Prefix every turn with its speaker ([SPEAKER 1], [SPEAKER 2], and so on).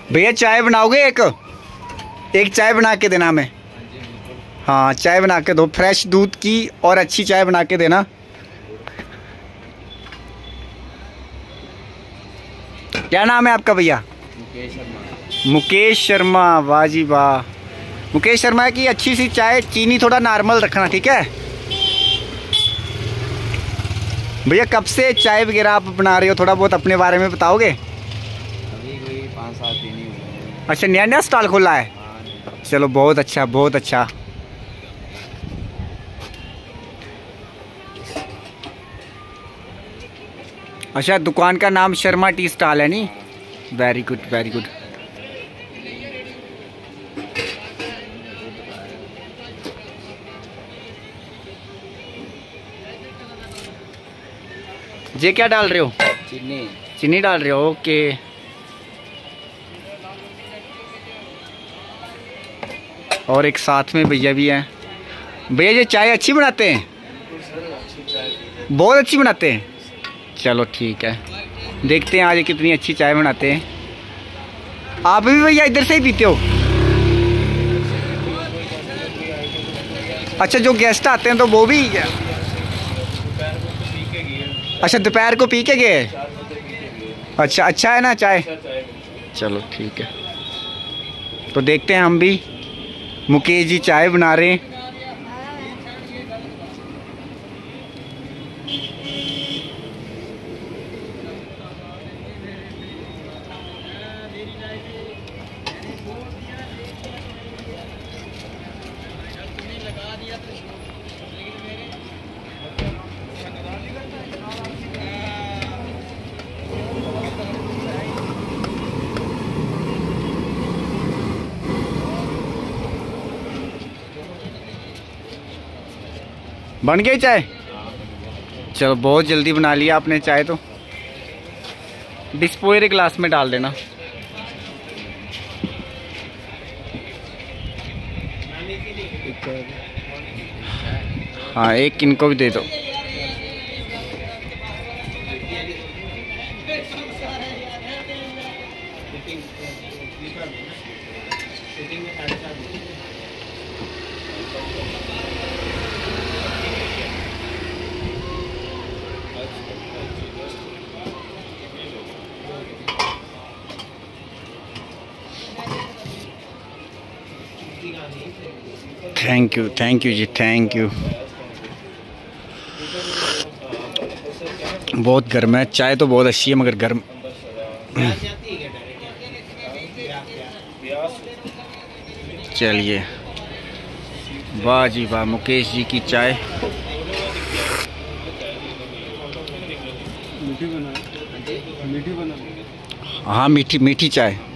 [SPEAKER 1] भैया चाय बनाओगे? एक चाय बना के देना हमें। हाँ चाय बना के दो, फ्रेश दूध की और अच्छी चाय बना के देना। क्या नाम है आपका भैया?
[SPEAKER 2] मुकेश शर्मा।
[SPEAKER 1] मुकेश शर्मा, वाह जी वाह। मुकेश शर्मा की अच्छी सी चाय, चीनी थोड़ा नॉर्मल रखना, ठीक है भैया? कब से चाय वगैरह आप बना रहे हो, थोड़ा बहुत अपने बारे में बताओगे?
[SPEAKER 2] अभी कोई 5-7 दिन ही हुए।
[SPEAKER 1] अच्छा, नया नया स्टॉल खोला है? चलो बहुत अच्छा, बहुत अच्छा। अच्छा, दुकान का नाम शर्मा टी स्टॉल है नी? Very good, very good. ये क्या डाल रहे हो?
[SPEAKER 2] चीनी।
[SPEAKER 1] चीनी डाल रहे हो, ओके। और एक साथ में भैया भी हैं। भैया ये चाय अच्छी बनाते हैं? बहुत अच्छी बनाते हैं। चलो ठीक है, देखते हैं आज ये कितनी अच्छी चाय बनाते हैं। आप भी भैया इधर से ही पीते हो? अच्छा, जो गेस्ट आते हैं तो वो भी? अच्छा, दोपहर को पी के गए? अच्छा, अच्छा है ना चाय? चलो ठीक है, तो देखते हैं हम भी। मुकेश जी चाय बना रहे हैं। बन गई चाय? चलो बहुत जल्दी बना लिया आपने चाय। तो डिस्पोजल ग्लास में डाल देना। हाँ, एक इनको भी दे दो। थैंक यू जी, थैंक यू। बहुत गर्म है चाय, तो बहुत अच्छी है मगर गर्म। चलिए, वाह जी वाह, मुकेश जी की चाय। मीठी बना? हाँ मीठी, मीठी चाय।